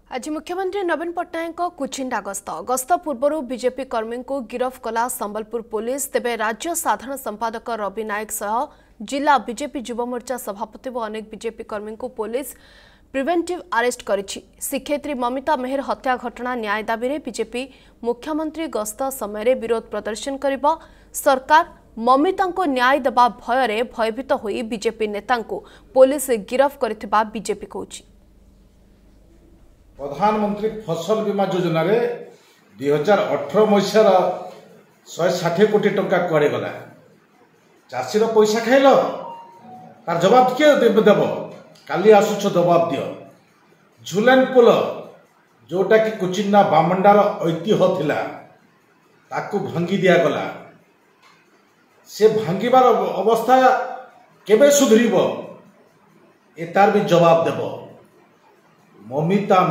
आज मुख्यमंत्री नवीन पट्टनायक कुचिंडा गस्त पूर्व बीजेपी कर्मी को गिरफ कला संबलपुर पुलिस। तेबे राज्य साधारण संपादक रवि नायक सह जिला बीजेपी युव मोर्चा सभापति और अनेक बीजेपी कर्मी को पुलिस प्रिवेंटिव अरेस्ट करिछि। शिक्षयित्री ममिता मेहर हत्या घटना न्याय दाबी में बीजेपी मुख्यमंत्री गस्त समय विरोध प्रदर्शन करिबा। सरकार ममिता को न्याय देबा भय भयभीत होई बीजेपी नेता को पुलिस गिरफ करिथिबा बीजेपी कहछि। प्रधानमंत्री फसल बीमा योजना रे 2018 मसीहार 160 कोटी टंका कुआड़े गला। चाषीर पैसा खाइल तार जवाब किए देव काली आसुछ जवाब दियो। झुलेन पुल जोटा कि कुचिन्ना बामंडार ऐतिह्य थिला ताकू भांगी दिया गला। से भांगिबार अवस्था केबे सुधरिबो ए तार भी जवाब देबो। ममिता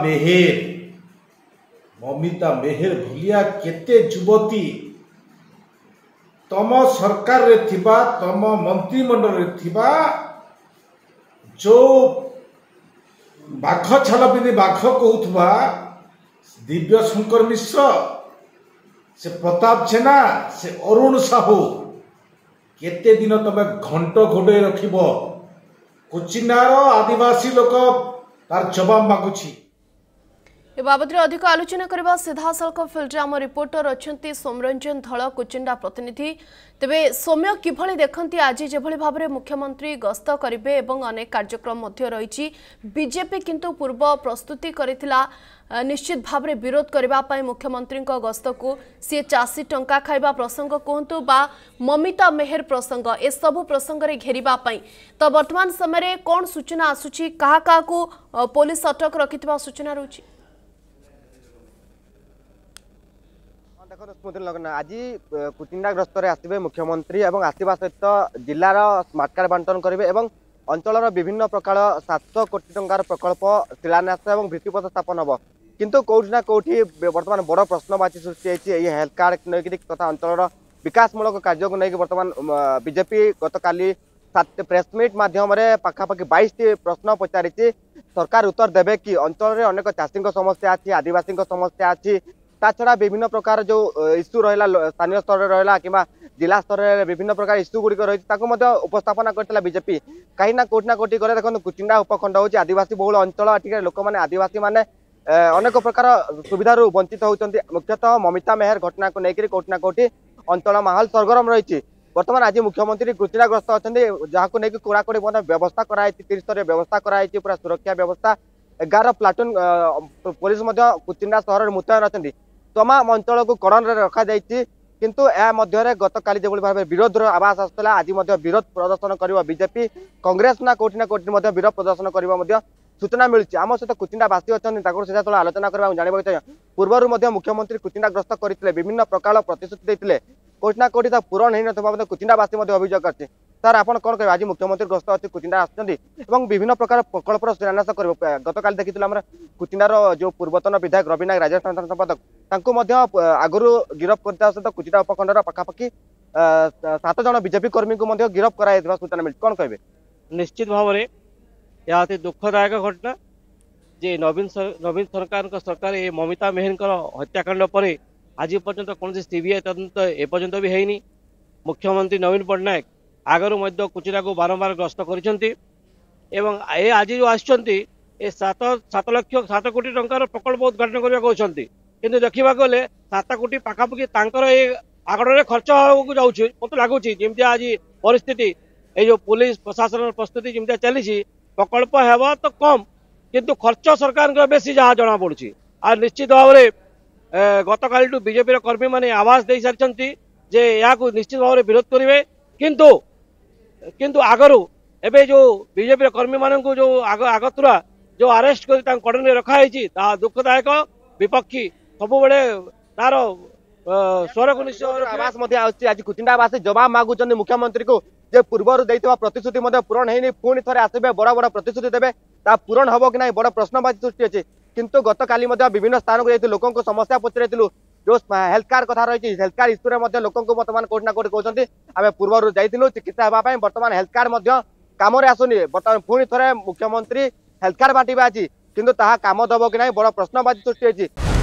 मेहर भलिया केते युवती तम सरकार रे थिबा तम मंत्रिमंडल रे थिबा जो बाघ छाल पिंधि बाघ कहूथबा दिव्य शंकर मिश्र से प्रताप जेना से अरुण साहू केते दिन तमे घंट घोड़े रखिबो। कुचिनार आदिवासी लोक तार जवाब मागुछि। ए बाबद अधिक आलोचना करबा सीधा सड़क फील्ड आम रिपोर्टर अच्छा सोमरंजन धल कुचिंडा प्रतिनिधि। तेबे सौम्य किभली देखंती आज जेभली भाबरे मुख्यमंत्री गस्त करिवे एवं अनेक कार्यक्रम मध्य रहिछि। बीजेपी किंतु पूर्व प्रस्तुति करिथिला निश्चित भाबरे विरोध करबा पई मुख्यमंत्री गस्त को सी चासी टंका खाइबा प्रसंग कहतु बा ममिता मेहर प्रसंग ए सबु प्रसंग रे घेरिबा पई तो वर्तमान समय रे कोन सूचना आसुछि कहा कहा को पुलिस अटक रखिथिबा सूचना रहउछि। देखो स्मृति लगन आज कुचिंडा ग्रस्त आसवे मुख्यमंत्री और आसवा सहित जिलार स्मार्ट कार्ड बंटन करेंगे और अंचल विभिन्न प्रकार 700 कोटी टंकार प्रकल्प शिलान्यास और भित्तिप्रस्तर स्थापन हम किंतु कौटी ना कौटी बर्तमान बड़ प्रश्नवाची सृष्टि होती हेल्थ कार्ड नहीं तथा अंचल विकासमूलक कार्य को लेकिन बर्तमान बीजेपी गत काली प्रेस मीट मध्यम पाखापाखि 22टी प्रश्न पचारि सरकार उत्तर देवे कि अंचल अनेक चाषी समस्या अच्छी आदिवासी समस्या अच्छी ता छड़ा विभिन्न प्रकार जो इश्यू रहा स्थानीय स्तर रहा कि जिला स्तर में विभिन्न प्रकार इश्यू गुड़िक रही उपस्थापना करता बीजेपी कहीं ना कोटी करे देखो कुचिंडा उपखंड हूँ आदिवासी बहुल अंचल लोक मैंने आदिवासी मैंने अनेक प्रकार सुविधार वंचित होती। मुख्यतः ममिता मेहर घटना को लेकर कोटी ना कोटी अंचल माहौल सरगरम रही। बर्तमान आज मुख्यमंत्री कुचिंडाग्रस्त अच्छा जहाँ को लेकिन कड़ाकड़ी व्यवस्था कराई 30 स्तर व्यवस्था कराई पूरा सुरक्षा व्यवस्था 11 प्लाटून पुलिस कुचिंडा सहर मुतयन अच्छा तमाम अंचल को कड़न रखा जाइए किंतु या मध्य गत काली जो भाव विरोध आवास आसाला आज विरोध प्रदर्शन कर बीजेपी कांग्रेस ना कोटी विरोध प्रदर्शन कर सूचना मिली। आम सहित कुचिंडावासी अच्छा सीधा आलोचना करने जानवा चाहिए पूर्व मुख्यमंत्री कुचिंडाग्रस्त करते विभिन्न प्रकार प्रतिश्रुति देते कोटी ना कोटी पूरण हो कुचिंडावासी अभियोग कर सर आप कौन कह आज मुख्यमंत्री ग्रस्त अच्छे कुचिंडा आसुँच विभिन्न प्रकार प्रकल्पर शिलान्यास कर गत काली देखी कुचिंडार जो पूर्वतन विधायक रवि नायक राज्य साधारण संपादक आगुरी गिरफ करता सहित कुचिंडा उपखंडर पाखापाखि 7 जन बीजेपी कर्मी को गिरफ कर सूचना मिली कौन कहे। निश्चित भाव में यह अति दुखदायक घटना जे नवीन सरकार ये ममिता मेहर हत्याकांड पर आज पर्यंत कौन सीबीआई तदंत एपर्यंत भी है। मुख्यमंत्री नवीन पट्टनायक आगु कुचिंडा को बारंबार ग्रस्त कर आज जो आसुँच 7 कोटी टंकार प्रकल्प उद्घाटन करने कि देखा गले 7 कोटी पाखापाखि आगड़े खर्च होगा जाऊँच मत लगुच जमी आज परिस्थिति ये पुलिस प्रशासन प्रस्तुति जमी चली प्रकल्प है तो कम किंतु खर्च सरकार बेसी जहाँ जना पड़ी आ निश्चित भाव में गत काली बीजेपी कर्मी मैंने आवाज दे सारी जे या निश्चित भाव में विरोध करेंगे किंतु आगरू एबे जो बीजेपी कर्मी मान जो आगतुरा जो अरेस्ट कर कड़न रखाई दुखदायक विपक्षी सब तार स्वर को निश्चय आवास आज कुचिंडावासी जवाब मागुच मुख्यमंत्री को जे पूर्वर देइतबा प्रतिश्रुति पूरण है पुणी थे आसबे बड़ बड़ प्रतिश्रुति देवे ता पूरण हम कि बड़ प्रश्नवाची सृष्टि अच्छे किंतु गत काली विभिन्न स्थान को लोक समस्या पचारू जो हेल्थ कार्ड कथा रही हेल्थ कार्ड इश्यू लोक बर्तमान कोटी ना कोटी कहते आम पूर्व जाइलु चिकित्सा होगापी बर्तमान हेल्थ कार्ड कम आसुनी बर्तमान पुणी थे मुख्यमंत्री हेल्थ कार्ड बांटे आज किंतु ताहा काम दब कि नहीं बड़ प्रश्नवाची सृष्टि होती।